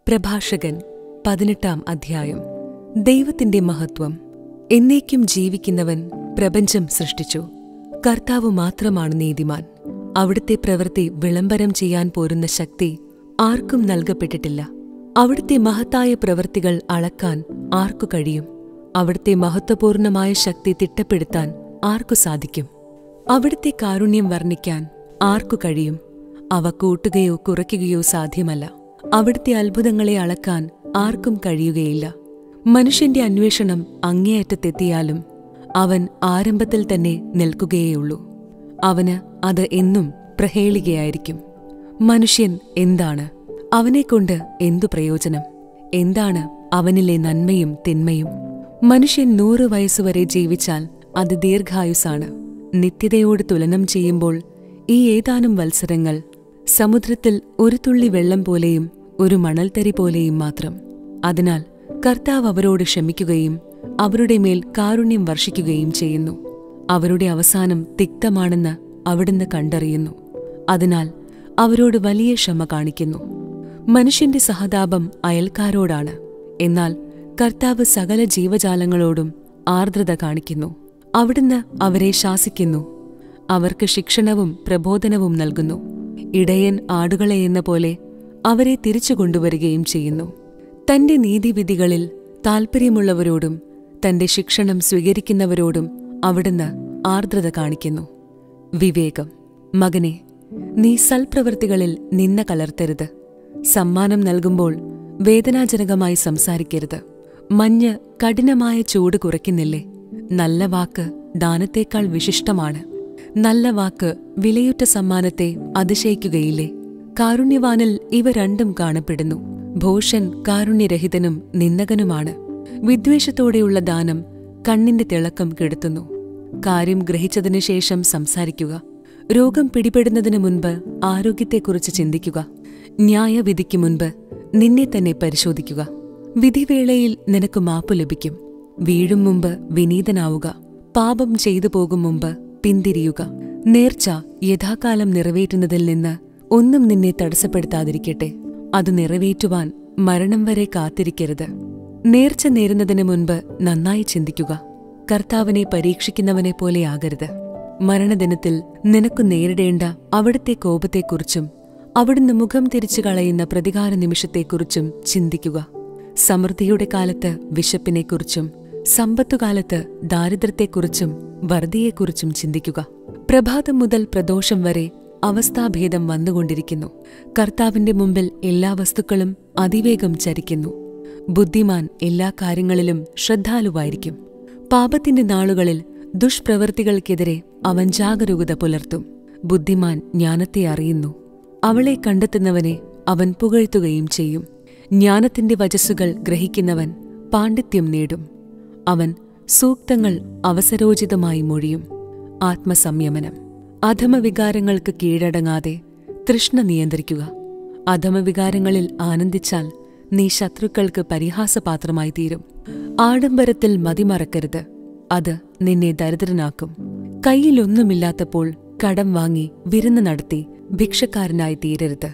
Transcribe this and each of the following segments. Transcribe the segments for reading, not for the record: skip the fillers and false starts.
പ്രഭാഷകൻ 18-ാം അധ്യായം. ദൈവത്തിന്റെ മഹത്വം. എന്നേക്കും ജീവിക്കുന്നവൻ പ്രപഞ്ചം സൃഷ്ടിച്ചു. കർത്താവ് മാത്രമാണ് നീതിമാൻ. അവിടുത്തെ പ്രവൃത്തി വിളംബരം ചെയ്യാൻ പോരുന്ന ശക്തി ആർക്കും നൽകപ്പെട്ടിട്ടില്ല. അവിടുത്തെ മഹത്തായ പ്രവൃത്തികൾ അളക്കാൻ ആർക്കു കഴിയും? അവിടുത്തെ മഹത്വപൂർണമായ ശക്തി തിട്ടപ്പെടുത്താൻ ആർക്കു സാധിക്കും? അവിടുത്തെ കാരുണ്യം വർണ്ണിക്കാൻ ആർക്കു കഴിയും? അവ കൂട്ടുകയോ കുറയ്ക്കുകയോ സാധ്യമല്ല. അവിടുത്തെ അത്ഭുതങ്ങളെ അളക്കാൻ ആർക്കും കഴിയുകയില്ല. മനുഷ്യന്റെ അന്വേഷണം അങ്ങേയറ്റത്തെത്തിയാലും അവൻ ആരംഭത്തിൽ തന്നെ നിൽക്കുകയേയുള്ളൂ. അവന് അത് എന്നും പ്രഹേളികയായിരിക്കും. മനുഷ്യൻ എന്താണ്? അവനെക്കൊണ്ട് എന്തു പ്രയോജനം? എന്താണ് അവനിലെ നന്മയും തിന്മയും? മനുഷ്യൻ 100 വയസ്സുവരെ ജീവിച്ചാൽ അത് ദീർഘായുസാണ്. നിത്യതയോട് തുലനം ചെയ്യുമ്പോൾ ഈ ഏതാനും വത്സരങ്ങൾ സമുദ്രത്തിൽ ഒരു തുള്ളി വെള്ളം പോലെയും ഒരു മണൽത്തരി പോലെയും മാത്രം. അതിനാൽ കർത്താവ് അവരോട് ക്ഷമിക്കുകയും അവരുടെ മേൽ കാരുണ്യം വർഷിക്കുകയും ചെയ്യുന്നു. അവരുടെ അവസാനം തിക്തമാണെന്ന് അവിടുന്ന് കണ്ടറിയുന്നു. അതിനാൽ അവരോട് വലിയ ക്ഷമ കാണിക്കുന്നു. മനുഷ്യന്റെ സഹതാപം അയൽക്കാരോടാണ്. എന്നാൽ കർത്താവ് സകല ജീവജാലങ്ങളോടും ആർദ്രത കാണിക്കുന്നു. അവിടുന്ന് അവരെ ശാസിക്കുന്നു. അവർക്ക് ശിക്ഷണവും പ്രബോധനവും നൽകുന്നു. ഇടയൻ ആടുകളെയെന്ന പോലെ അവരെ തിരിച്ചു കൊണ്ടുവരികയും ചെയ്യുന്നു. തന്റെ നീതിവിധികളിൽ താൽപ്പര്യമുള്ളവരോടും തന്റെ ശിക്ഷണം സ്വീകരിക്കുന്നവരോടും അവിടുന്ന് ആർദ്രത കാണിക്കുന്നു. വിവേകം. മകനെ, നീ സൽപ്രവൃത്തികളിൽ നിന്ന കലർത്തരുത്. സമ്മാനം നൽകുമ്പോൾ വേദനാജനകമായി സംസാരിക്കരുത്. മഞ്ഞ് കഠിനമായ ചൂട് കുറയ്ക്കുന്നില്ലേ? നല്ല വാക്ക് ദാനത്തേക്കാൾ വിശിഷ്ടമാണ്. നല്ല വാക്ക് വിലയുറ്റ സമ്മാനത്തെ അതിശയിക്കുകയില്ലേ? കാരുണ്യവാനിൽ ഇവ രണ്ടും കാണപ്പെടുന്നു. ഭോഷൻ കാരുണ്യരഹിതനും നിന്ദകനുമാണ്. വിദ്വേഷത്തോടെയുള്ള ദാനം കണ്ണിന്റെ തിളക്കം കെടുത്തുന്നു. കാര്യം ഗ്രഹിച്ചതിനു ശേഷം സംസാരിക്കുക. രോഗം പിടിപെടുന്നതിനു മുൻപ് ആരോഗ്യത്തെക്കുറിച്ച് ചിന്തിക്കുക. ന്യായവിധിക്ക് മുൻപ് നിന്നെ തന്നെ പരിശോധിക്കുക. വിധിവേളയിൽ നിനക്ക് മാപ്പു ലഭിക്കും. വീഴും മുമ്പ് വിനീതനാവുക. പാപം ചെയ്തു പോകും മുമ്പ് പിന്തിരിയുക. നേർച്ച യഥാകാലം നിറവേറ്റുന്നതിൽ നിന്ന് ഒന്നും നിന്നെ തടസ്സപ്പെടുത്താതിരിക്കട്ടെ. അത് നിറവേറ്റുവാൻ മരണം വരെ കാത്തിരിക്കരുത്. നേർച്ച നേരുന്നതിന് മുൻപ് നന്നായി ചിന്തിക്കുക. കർത്താവിനെ പരീക്ഷിക്കുന്നവനെ പോലെയാകരുത്. മരണദിനത്തിൽ നിനക്കു നേരിടേണ്ട അവിടുത്തെ കോപത്തെക്കുറിച്ചും അവിടുന്ന് മുഖം തിരിച്ചു കളയുന്ന പ്രതികാര നിമിഷത്തെക്കുറിച്ചും ചിന്തിക്കുക. സമൃദ്ധിയുടെ കാലത്ത് വിശപ്പിനെക്കുറിച്ചും സമ്പത്തുകാലത്ത് ദാരിദ്ര്യത്തെക്കുറിച്ചും വറുതിയെക്കുറിച്ചും ചിന്തിക്കുക. പ്രഭാതം മുതൽ പ്രദോഷം വരെ അവസ്ഥാഭേദം വന്നുകൊണ്ടിരിക്കുന്നു. കർത്താവിന്റെ മുമ്പിൽ എല്ലാ വസ്തുക്കളും അതിവേഗം ചരിക്കുന്നു. ബുദ്ധിമാൻ എല്ലാ കാര്യങ്ങളിലും ശ്രദ്ധാലുവായിരിക്കും. പാപത്തിന്റെ നാളുകളിൽ ദുഷ്പ്രവൃത്തികൾക്കെതിരെ അവൻ ജാഗരൂകത പുലർത്തും. ബുദ്ധിമാൻ ജ്ഞാനത്തെ അറിയുന്നു. അവളെ കണ്ടെത്തുന്നവനെ അവൻ പുകഴ്ത്തുകയും ചെയ്യും. ജ്ഞാനത്തിന്റെ വചസ്സുകൾ ഗ്രഹിക്കുന്നവൻ പാണ്ഡിത്യം നേടും. അവൻ സൂക്തങ്ങൾ അവസരോചിതമായി മൊഴിയും. ആത്മസംയമനം. അധമവികാരങ്ങൾക്ക് കീഴടങ്ങാതെ തൃഷ്ണ നിയന്ത്രിക്കുക. അധമവികാരങ്ങളിൽ ആനന്ദിച്ചാൽ നീ ശത്രുക്കൾക്ക് പരിഹാസപാത്രമായി തീരും. ആഡംബരത്തിൽ മതിമറക്കരുത്. അത് നിന്നെ ദരിദ്രനാക്കും. കയ്യിലൊന്നുമില്ലാത്തപ്പോൾ കടം വാങ്ങി വിരുന്ന് നടത്തി ഭിക്ഷക്കാരനായി തീരരുത്.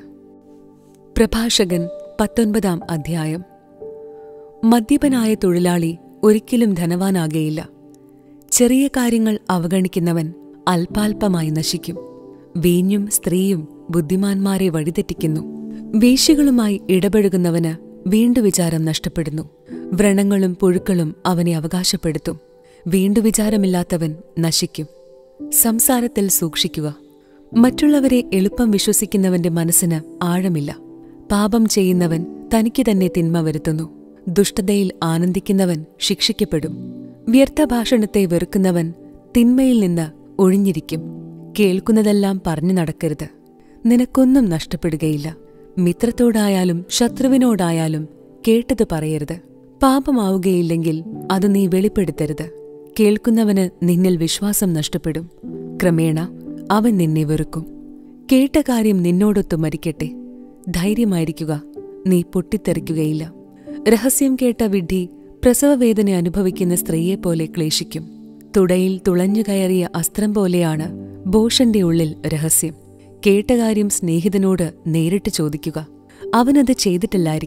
പ്രഭാഷകൻ 19-ാം അധ്യായം. മദ്യപനായ തൊഴിലാളി ഒരിക്കലും ധനവാനാകയില്ല. ചെറിയ കാര്യങ്ങൾ അവഗണിക്കുന്നവൻ അല്പാൽപമായി നശിക്കും. വീഞ്ഞും സ്ത്രീയും ബുദ്ധിമാന്മാരെ വഴിതെറ്റിക്കുന്നു. വേശ്യകളുമായി ഇടപഴകുന്നവന് വീണ്ടുവിചാരം നഷ്ടപ്പെടുന്നു. വ്രണങ്ങളും പുഴുക്കളും അവനെ അവകാശപ്പെടുത്തും. വീണ്ടുവിചാരമില്ലാത്തവൻ നശിക്കും. സംസാരത്തിൽ സൂക്ഷിക്കുക. മറ്റുള്ളവരെ എളുപ്പം വിശ്വസിക്കുന്നവന്റെ മനസ്സിന് ആഴമില്ല. പാപം ചെയ്യുന്നവൻ തനിക്ക് തന്നെ തിന്മ വരുത്തുന്നു. ദുഷ്ടതയിൽ ആനന്ദിക്കുന്നവൻ ശിക്ഷിക്കപ്പെടും. വ്യർത്ഥഭാഷണത്തെ വെറുക്കുന്നവൻ തിന്മയിൽ നിന്ന് ഒഴിഞ്ഞിരിക്കും. കേൾക്കുന്നതെല്ലാം പറഞ്ഞു നടക്കരുത്. നിനക്കൊന്നും നഷ്ടപ്പെടുകയില്ല. മിത്രത്തോടായാലും ശത്രുവിനോടായാലും കേട്ടത് പറയരുത്. പാപമാവുകയില്ലെങ്കിൽ അത് നീ വെളിപ്പെടുത്തരുത്. കേൾക്കുന്നവന് നിന്നിൽ വിശ്വാസം നഷ്ടപ്പെടും. ക്രമേണ അവൻ നിന്നെ വെറുക്കും. കേട്ട കാര്യം നിന്നോടൊത്തു മരിക്കട്ടെ. ധൈര്യമായിരിക്കുക. നീ പൊട്ടിത്തെറിക്കുകയില്ല. രഹസ്യം കേട്ട വിഡ്ഢി പ്രസവവേദന അനുഭവിക്കുന്ന സ്ത്രീയെപ്പോലെ ക്ലേശിക്കും. തുടയിൽ തുളഞ്ഞുകയറിയ അസ്ത്രം പോലെയാണ് ഭോഷന്റെ ഉള്ളിൽ രഹസ്യം. കേട്ട കാര്യം സ്നേഹിതനോട് നേരിട്ട് ചോദിക്കുക. അവനത് ചെയ്തിട്ടില്ലായിരിക്കാം.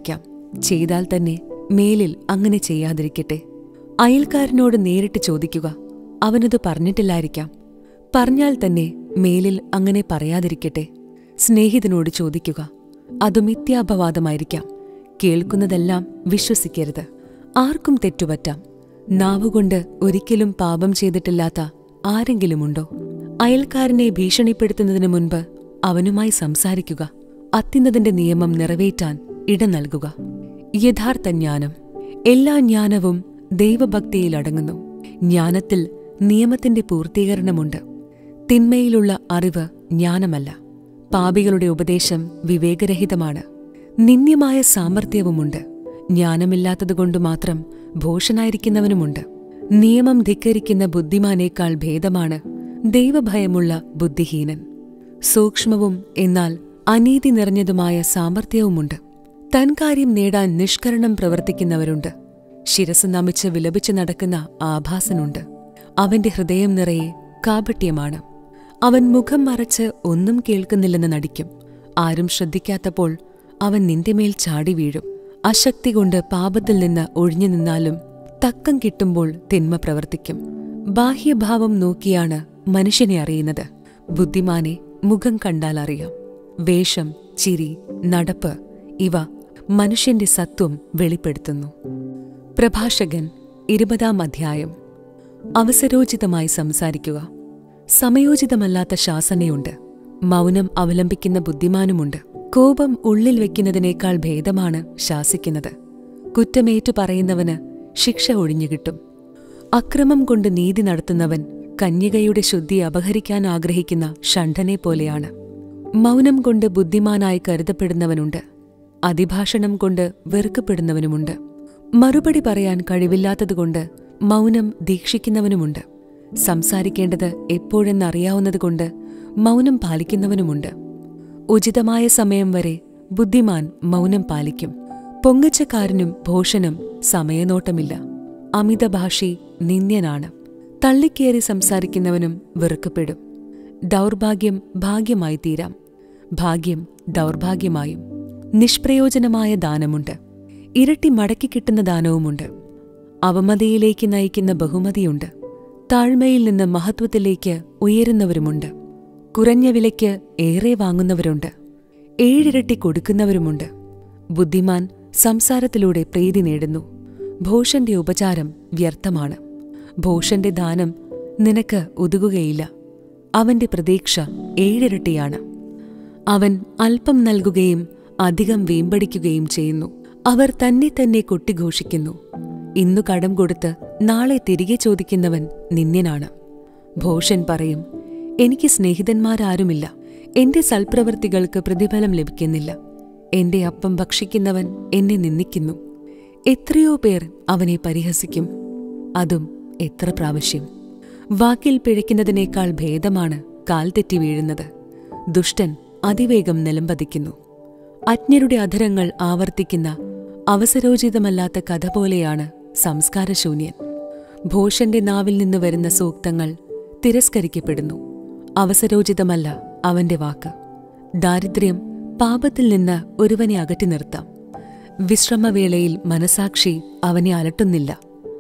ചെയ്താൽ തന്നെ മേലിൽ അങ്ങനെ ചെയ്യാതിരിക്കട്ടെ. അയൽക്കാരനോട് നേരിട്ട് ചോദിക്കുക, അവനത് പറഞ്ഞിട്ടില്ലായിരിക്കാം. പറഞ്ഞാൽ തന്നെ മേലിൽ അങ്ങനെ പറയാതിരിക്കട്ടെ. സ്നേഹിതനോട് ചോദിക്കുക, അത് മിഥ്യാപവാദമായിരിക്കാം. കേൾക്കുന്നതെല്ലാം വിശ്വസിക്കരുത്. ആർക്കും തെറ്റുപറ്റാം. നാവുകൊണ്ട് ഒരിക്കലും പാപം ചെയ്തിട്ടില്ലാത്ത ആരെങ്കിലുമുണ്ടോ? അയൽക്കാരനെ ഭീഷണിപ്പെടുത്തുന്നതിനു മുൻപ് അവനുമായി സംസാരിക്കുക. അത്യുന്നതന്റെ നിയമം നിറവേറ്റാൻ ഇട നൽകുക. യഥാർത്ഥ ജ്ഞാനം. എല്ലാ ജ്ഞാനവും ദൈവഭക്തിയിലടങ്ങുന്നു. ജ്ഞാനത്തിൽ നിയമത്തിന്റെ പൂർത്തീകരണമുണ്ട്. തിന്മയിലുള്ള അറിവ് ജ്ഞാനമല്ല. പാപികളുടെ ഉപദേശം വിവേകരഹിതമാണ്. നിന്ദ്യമായ സാമർത്ഥ്യവുമുണ്ട്. ജ്ഞാനമില്ലാത്തതുകൊണ്ട് മാത്രം ഭോഷനായിരിക്കുന്നവനുമുണ്ട്. നിയമം ധിക്കരിക്കുന്ന ബുദ്ധിമാനേക്കാൾ ഭേദമാണ് ദൈവഭയമുള്ള ബുദ്ധിഹീനൻ. സൂക്ഷ്മവും എന്നാൽ അനീതി നിറഞ്ഞതുമായ സാമർത്ഥ്യവുമുണ്ട്. തൻ കാര്യം നേടാൻ നിഷ്കരണം പ്രവർത്തിക്കുന്നവരുണ്ട്. ശിരസ് നമിച്ച് വിലപിച്ച് നടക്കുന്ന ആഭാസനുണ്ട്. അവന്റെ ഹൃദയം നിറയെ കാപട്യമാണ്. അവൻ മുഖം മറച്ച് ഒന്നും കേൾക്കുന്നില്ലെന്ന് നടിക്കും. ആരും ശ്രദ്ധിക്കാത്തപ്പോൾ അവൻ നിന്റെ മേൽ ചാടി വീഴും. അശക്തി കൊണ്ട് പാപത്തിൽ നിന്ന് ഒഴിഞ്ഞു നിന്നാലും തക്കം കിട്ടുമ്പോൾ തിന്മ പ്രവർത്തിക്കും. ബാഹ്യഭാവം നോക്കിയാണ് മനുഷ്യനെ അറിയുന്നത്. ബുദ്ധിമാനെ മുഖം കണ്ടാൽ അറിയാം. വേഷം, ചിരി, നടപ്പ് ഇവ മനുഷ്യന്റെ സത്വം വെളിപ്പെടുത്തുന്നു. പ്രഭാഷകൻ 20-ാം അധ്യായം. അവസരോചിതമായി സംസാരിക്കുക. സമയോചിതമല്ലാത്ത ശാസനയുണ്ട്. മൗനം അവലംബിക്കുന്ന ബുദ്ധിമാനുമുണ്ട്. കോപം ഉള്ളിൽ വെക്കുന്നതിനേക്കാൾ ഭേദമാണ് ശാസിക്കുന്നത്. കുറ്റമേറ്റു പറയുന്നവന് ശിക്ഷ ഒഴിഞ്ഞുകിട്ടും. അക്രമം കൊണ്ട് നീതി നടത്തുന്നവൻ കന്യകയുടെ ശുദ്ധി അപഹരിക്കാൻ ആഗ്രഹിക്കുന്ന ഷണ്ഡനെ പോലെയാണ്. മൗനം കൊണ്ട് ബുദ്ധിമാനായി കരുതപ്പെടുന്നവനുണ്ട്. അതിഭാഷണം കൊണ്ട് വെറുക്കപ്പെടുന്നവനുമുണ്ട്. മറുപടി പറയാൻ കഴിവില്ലാത്തതുകൊണ്ട് മൗനം ദീക്ഷിക്കുന്നവനുമുണ്ട്. സംസാരിക്കേണ്ടത് എപ്പോഴെന്നറിയാവുന്നതുകൊണ്ട് മൗനം പാലിക്കുന്നവനുമുണ്ട്. ഉചിതമായ സമയം വരെ ബുദ്ധിമാൻ മൗനം പാലിക്കും. പൊങ്ങച്ചക്കാരനും ഭോഷനും സമയനോട്ടമില്ല. അമിതഭാഷി നിന്ദ്യനാണ്. തള്ളിക്കേറി സംസാരിക്കുന്നവനും വെറുക്കപ്പെടും. ദൗർഭാഗ്യം ഭാഗ്യമായി തീരാം. ഭാഗ്യം ദൗർഭാഗ്യമായും. നിഷ്പ്രയോജനമായ ദാനമുണ്ട്. ഇരട്ടി മടക്കി കിട്ടുന്ന ദാനവുമുണ്ട്. അവമതിയിലേക്ക് നയിക്കുന്ന ബഹുമതിയുണ്ട്. താഴ്മയിൽ നിന്ന് മഹത്വത്തിലേക്ക് ഉയരുന്നവരുമുണ്ട്. കുറഞ്ഞ വിലയ്ക്ക് ഏറെ വാങ്ങുന്നവരുണ്ട്. 7 ഇരട്ടി കൊടുക്കുന്നവരുമുണ്ട്. ബുദ്ധിമാൻ സംസാരത്തിലൂടെ പ്രീതി നേടുന്നു. ഭോഷന്റെ ഉപചാരം വ്യർത്ഥമാണ്. ഭോഷന്റെ ദാനം നിനക്ക് ഉതകുകയില്ല. അവന്റെ പ്രതീക്ഷ 7 ഇരട്ടിയാണ്. അവൻ അല്പം നൽകുകയും അധികം വീമ്പടിക്കുകയും ചെയ്യുന്നു. അവർ തന്നെ തന്നെ കൊട്ടിഘോഷിക്കുന്നു. ഇന്നു കടം കൊടുത്ത് നാളെ തിരികെ ചോദിക്കുന്നവൻ നിന്ദ്യനാണ്. ഭോഷൻ പറയും, എനിക്ക് സ്നേഹിതന്മാരാരുമില്ല. എന്റെ സൽപ്രവൃത്തികൾക്ക് പ്രതിഫലം ലഭിക്കുന്നില്ല. എന്റെ അപ്പം ഭക്ഷിക്കുന്നവൻ എന്നെ നിന്ദിക്കുന്നു. എത്രയോ പേർ അവനെ പരിഹസിക്കും. അതും എത്ര പ്രാവശ്യം. വാക്കിൽ പിഴയ്ക്കുന്നതിനേക്കാൾ ഭേദമാണ് കാൽ തെറ്റി വീഴുന്നത്. ദുഷ്ടൻ അതിവേഗം നിലംപതിക്കുന്നു. അജ്ഞരുടെ അധരങ്ങൾ ആവർത്തിക്കുന്ന അവസരോചിതമല്ലാത്ത കഥ പോലെയാണ് സംസ്കാരശൂന്യൻ. ഭോഷന്റെ നാവിൽ നിന്ന് വരുന്ന സൂക്തങ്ങൾ തിരസ്കരിക്കപ്പെടുന്നു. അവസരോചിതമല്ല അവന്റെ വാക്ക്. ദാരിദ്ര്യം പാപത്തിൽ നിന്ന് ഒരുവനെ അകറ്റി നിർത്താം. വിശ്രമവേളയിൽ മനസാക്ഷി അവനെ അലട്ടുന്നില്ല.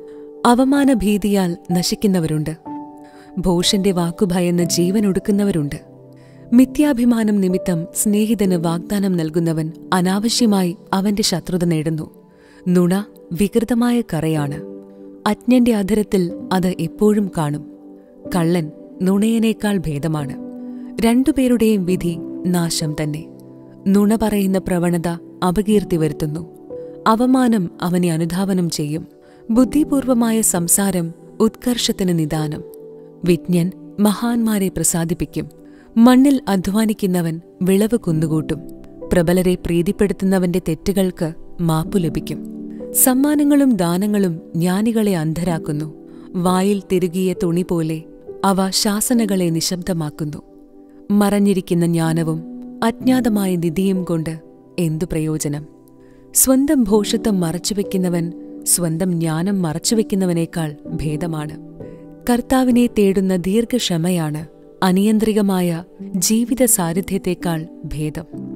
അവമാനഭീതിയാൽ നശിക്കുന്നവരുണ്ട്. ഭോഷന്റെ വാക്കുഭയന്ന് ജീവനൊടുക്കുന്നവരുണ്ട്. മിഥ്യാഭിമാനം നിമിത്തം സ്നേഹിതന് വാഗ്ദാനം നൽകുന്നവൻ അനാവശ്യമായി അവന്റെ ശത്രുത നേടുന്നു. നുണ വികൃതമായ കറയാണ്. അജ്ഞന്റെ അധരത്തിൽ അത് എപ്പോഴും കാണും. കള്ളൻ നുണയനേക്കാൾ ഭേദമാണ്. 2 പേരുടെയും വിധി നാശം തന്നെ. നുണ പറയുന്ന പ്രവണത അപകീർത്തി വരുത്തുന്നു. അവമാനം അവനെ അനുധാവനം ചെയ്യും. ബുദ്ധിപൂർവമായ സംസാരം ഉത്കർഷത്തിന് നിദാനം. വിജ്ഞൻ മഹാന്മാരെ പ്രസാദിപ്പിക്കും. മണ്ണിൽ അധ്വാനിക്കുന്നവൻ വിളവ് കുന്നുകൂട്ടും. പ്രബലരെ പ്രീതിപ്പെടുത്തുന്നവന്റെ തെറ്റുകൾക്ക് മാപ്പു ലഭിക്കും. സമ്മാനങ്ങളും ദാനങ്ങളും ജ്ഞാനികളെ അന്ധരാക്കുന്നു. വായിൽ തിരുകിയ തുണി പോലെ അവ ശാസനകളെ നിശബ്ദമാക്കുന്നു. മറഞ്ഞിരിക്കുന്ന ജ്ഞാനവും അജ്ഞാതമായ നിധിയും കൊണ്ട് എന്തു പ്രയോജനം? സ്വന്തം ഭോഷത്വം മറച്ചുവെക്കുന്നവൻ സ്വന്തം ജ്ഞാനം മറച്ചുവെക്കുന്നവനേക്കാൾ ഭേദമാണ്. കർത്താവിനെ തേടുന്ന ദീർഘക്ഷമയാണ് അനിയന്ത്രികമായ ജീവിത സാരഥ്യത്തേക്കാൾ ഭേദം.